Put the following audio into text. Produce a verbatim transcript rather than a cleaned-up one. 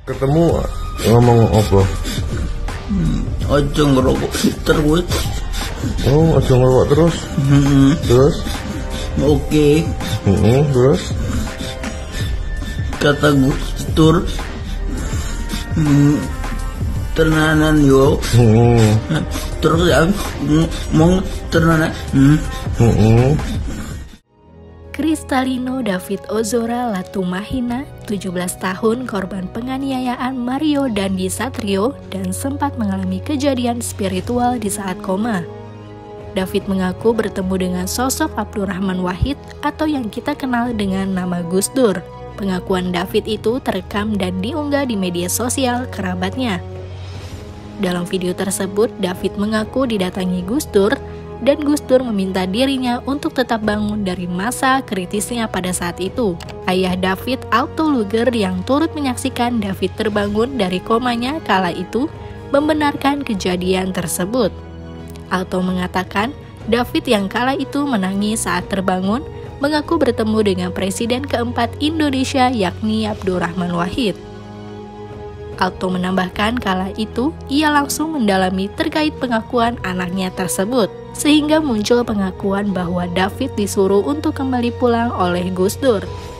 Ketemu ngomong apa? Hmm, ojo ngerokok terus. Oh, ojo ngerokok terus. Hmm, Terus? oke. Hmm, terus? Kata Gus Dur, hmm, tenanan yo. Hmm. Terus aku ngomong tenanan. Hmm. Hmm. Kristalino David Ozora Latumahina, tujuh belas tahun, korban penganiayaan Mario Dandi Satrio dan sempat mengalami kejadian spiritual di saat koma. David mengaku bertemu dengan sosok Abdurrahman Wahid atau yang kita kenal dengan nama Gus Dur. Pengakuan David itu terekam dan diunggah di media sosial kerabatnya. Dalam video tersebut, David mengaku didatangi Gus Dur dan Gus Dur meminta dirinya untuk tetap bangun dari masa kritisnya pada saat itu. Ayah David, Alto Luger, yang turut menyaksikan David terbangun dari komanya kala itu, membenarkan kejadian tersebut. Alto mengatakan, David yang kala itu menangis saat terbangun, mengaku bertemu dengan Presiden keempat Indonesia yakni Abdurrahman Wahid. Alto menambahkan kala itu ia langsung mendalami terkait pengakuan anaknya tersebut, sehingga muncul pengakuan bahwa David disuruh untuk kembali pulang oleh Gus Dur.